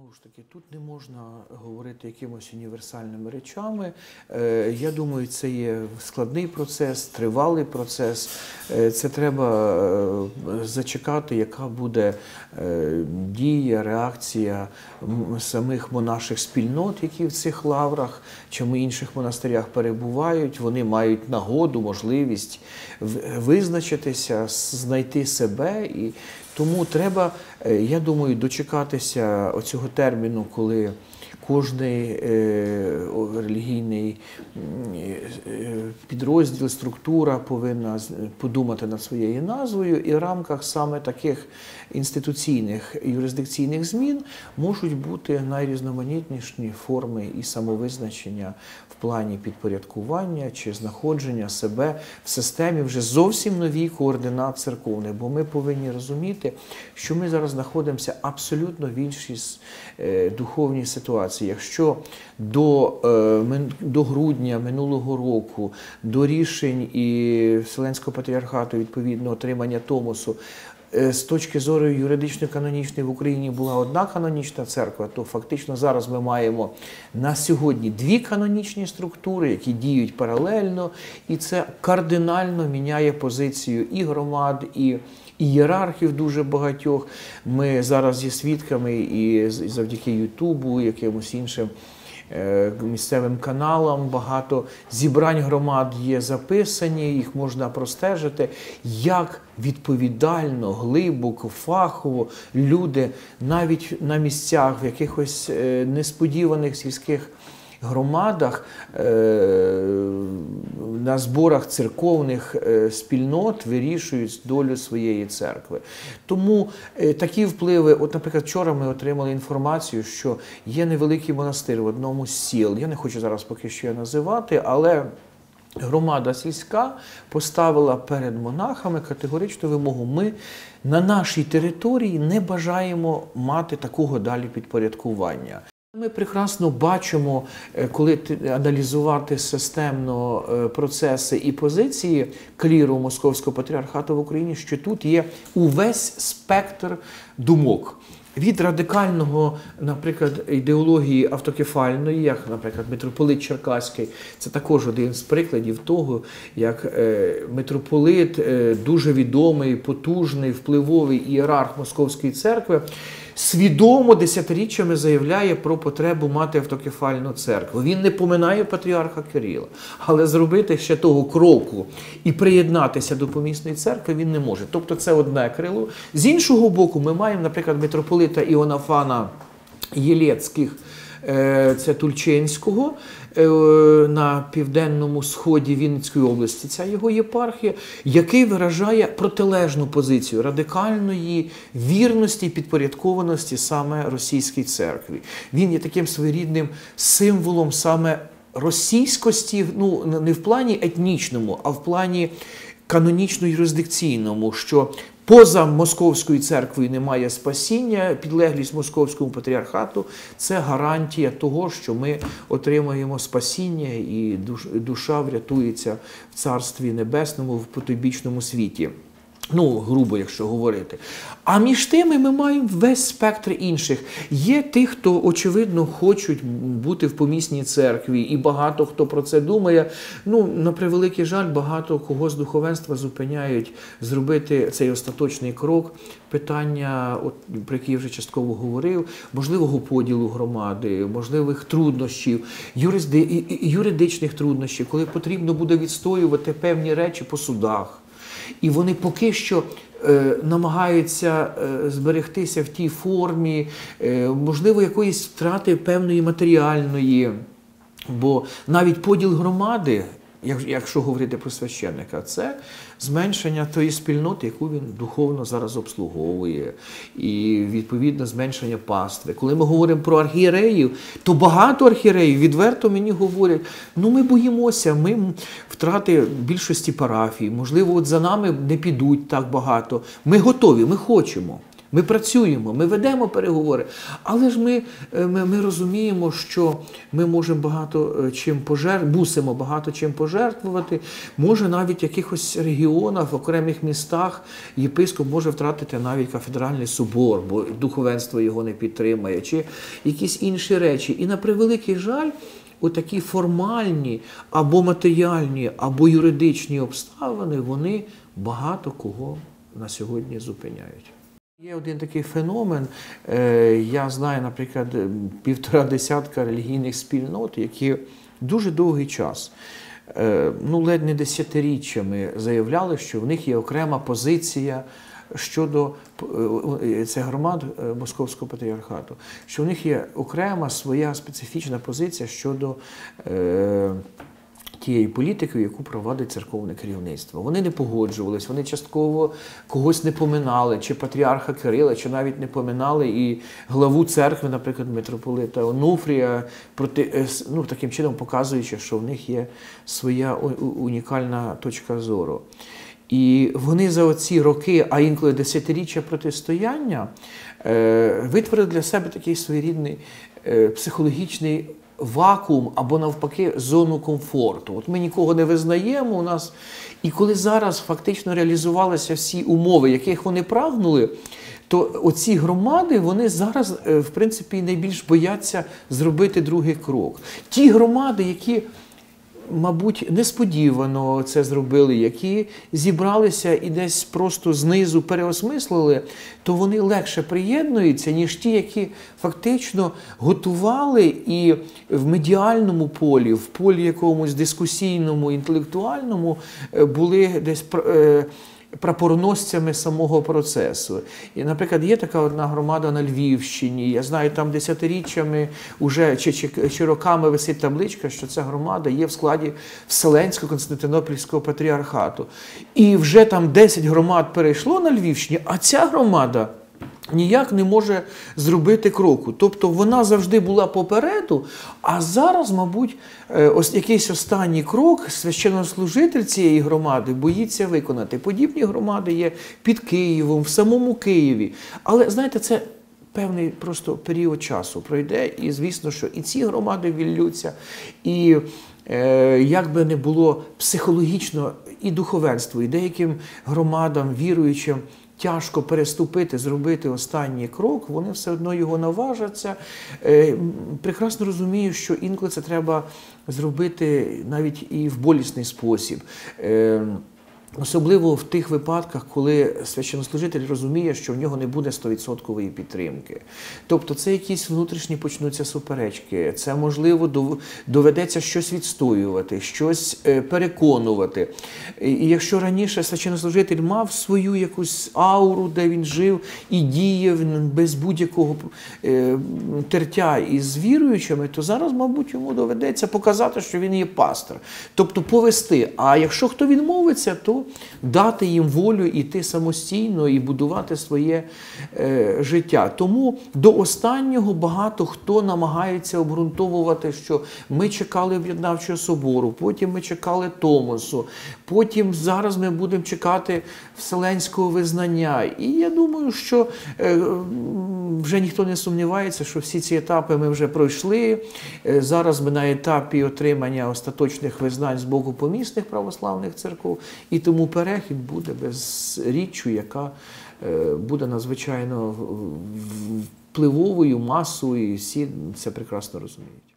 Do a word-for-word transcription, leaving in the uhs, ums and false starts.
Знову ж таки, тут не можна говорити якимось універсальними речами. Я думаю, це є складний процес, тривалий процес. Це треба зачекати, яка буде дія, реакція самих монаших спільнот, які в цих лаврах чи в інших монастирях перебувають. Вони мають нагоду, можливість визначитися, знайти себе. І тому треба, я думаю, дочекатися оцього терміну, коли кожний релігійний підрозділ, структура повинна подумати над своєю назвою, і в рамках саме таких інституційних юрисдикційних змін можуть бути найрізноманітніші форми і самовизначення в плані підпорядкування чи знаходження себе в системі вже зовсім новій координат церковних. Бо ми повинні розуміти, що ми зараз знаходимося абсолютно в іншій духовній ситуації. Якщо до, до грудня минулого року, до рішень і Вселенського патріархату, відповідно, отримання Томосу, з точки зору юридично-канонічної в Україні була одна канонічна церква, то фактично зараз ми маємо на сьогодні дві канонічні структури, які діють паралельно, і це кардинально міняє позицію і громад, і ієрархів дуже багатьох. Ми зараз є свідками і завдяки Ютубу, якимось іншим місцевим каналам, багато зібрань громад є записані, їх можна простежити, як відповідально, глибоко, фахово люди навіть на місцях, в якихось несподіваних сільських громадах, на зборах церковних спільнот вирішують долю своєї церкви. Тому такі впливи, от, наприклад, вчора ми отримали інформацію, що є невеликий монастир в одному з сіл, я не хочу зараз поки що його називати, але громада сільська поставила перед монахами категоричну вимогу: ми на нашій території не бажаємо мати такого далі підпорядкування. Ми прекрасно бачимо, коли аналізувати системно процеси і позиції кліру Московського патріархату в Україні, що тут є увесь спектр думок. Від радикального, наприклад, ідеології автокефальної, як, наприклад, митрополит Черкаський, це також один з прикладів того, як митрополит, дуже відомий, потужний, впливовий ієрарх Московської церкви, свідомо десятиріччями заявляє про потребу мати автокефальну церкву. Він не поминає патріарха Кирила, але зробити ще того кроку і приєднатися до помісної церкви він не може. Тобто це одне крило. З іншого боку, ми маємо, наприклад, митрополита Іоанафана Єлецьких, це Тульчинського, на південному сході Вінницької області, ця його єпархія, який виражає протилежну позицію радикальної вірності і підпорядкованості саме російській церкві. Він є таким своєрідним символом саме російськості, ну, не в плані етнічному, а в плані канонічно-юрисдикційному, що поза Московською церквою немає спасіння, підлеглість Московському патріархату – це гарантія того, що ми отримаємо спасіння і душа врятується в Царстві Небесному, в потойбічному світі. Ну, грубо, якщо говорити. А між тими ми маємо весь спектр інших. Є ті, хто, очевидно, хочуть бути в помісній церкві, і багато хто про це думає. Ну, на превеликий жаль, багато кого з духовенства зупиняють зробити цей остаточний крок. Питання, от, про які я вже частково говорив, можливого поділу громади, можливих труднощів, юрисди... юридичних труднощів, коли потрібно буде відстоювати певні речі по судах. І вони поки що е, намагаються е, зберегтися в тій формі, е, можливо, якоїсь втрати певної матеріальної. Бо навіть поділ громади, якщо говорити про священника, це зменшення тої спільноти, яку він духовно зараз обслуговує, і, відповідно, зменшення пастви. Коли ми говоримо про архієреїв, то багато архієреїв відверто мені говорять: ну ми боїмося, ми втрати більшості парафій, можливо, от за нами не підуть так багато. Ми готові, ми хочемо. Ми працюємо, ми ведемо переговори, але ж ми, ми, ми розуміємо, що ми можемо багато чим пожертвувати, мусимо багато чим пожертвувати. Може навіть в якихось регіонах, в окремих містах єпископ може втратити навіть кафедральний собор, бо духовенство його не підтримає, чи якісь інші речі. І на превеликий жаль, отакі формальні або матеріальні, або юридичні обставини, вони багато кого на сьогодні зупиняють. Є один такий феномен, я знаю, наприклад, півтора десятка релігійних спільнот, які дуже довгий час, ну, ледь не десятиріччями заявляли, що в них є окрема позиція щодо, це громад Московського патріархату, що в них є окрема своя специфічна позиція щодо е, тієї політики, яку провадить церковне керівництво. Вони не погоджувались, вони частково когось не поминали, чи патріарха Кирила, чи навіть не поминали і главу церкви, наприклад, митрополита Онуфрія, проти, ну, таким чином показуючи, що в них є своя унікальна точка зору. І вони за оці роки, а інколи десятиріччя протистояння, витворили для себе такий своєрідний психологічний вакуум або навпаки зону комфорту. От ми нікого не визнаємо у нас. І коли зараз фактично реалізувалися всі умови, яких вони прагнули, то оці громади, вони зараз, в принципі, найбільш бояться зробити другий крок. Ті громади, які, мабуть, несподівано це зробили, які зібралися і десь просто знизу переосмислили, то вони легше приєднуються, ніж ті, які фактично готували і в медіальному полі, в полі якомусь дискусійному, інтелектуальному були десь прапорносцями самого процесу. І, наприклад, є така одна громада на Львівщині, я знаю, там десятиріччями уже, чи, чи, чи роками висить табличка, що ця громада є в складі Вселенського Константинопольського патріархату. І вже там десять громад перейшло на Львівщині, а ця громада ніяк не може зробити кроку. Тобто вона завжди була попереду, а зараз, мабуть, ось якийсь останній крок священнослужитель цієї громади боїться виконати. Подібні громади є під Києвом, в самому Києві. Але, знаєте, це певний просто період часу пройде, і звісно, що і ці громади віллються, і е, як би не було психологічно і духовенство, і деяким громадам, віруючим, тяжко переступити, зробити останній крок, вони все одно його наважаться. Прекрасно розумію, що інколи це треба зробити навіть і в болісний спосіб. Особливо в тих випадках, коли священнослужитель розуміє, що в нього не буде стовідсоткової підтримки. Тобто це якісь внутрішні почнуться суперечки, це, можливо, доведеться щось відстоювати, щось переконувати. І якщо раніше священнослужитель мав свою якусь ауру, де він жив і діяв без будь-якого тертя із віруючими, то зараз, мабуть, йому доведеться показати, що він є пастор. Тобто повести. А якщо хто відмовиться, то дати їм волю йти самостійно і будувати своє е, життя. Тому до останнього багато хто намагається обґрунтовувати, що ми чекали Об'єднавчого собору, потім ми чекали Томосу, потім зараз ми будемо чекати Вселенського визнання. І я думаю, що е, вже ніхто не сумнівається, що всі ці етапи ми вже пройшли. Е, зараз ми на етапі отримання остаточних визнань з боку помісних православних церков. І тому перехід буде без річчю, яка буде надзвичайно впливовою, масовою, і всі це прекрасно розуміють.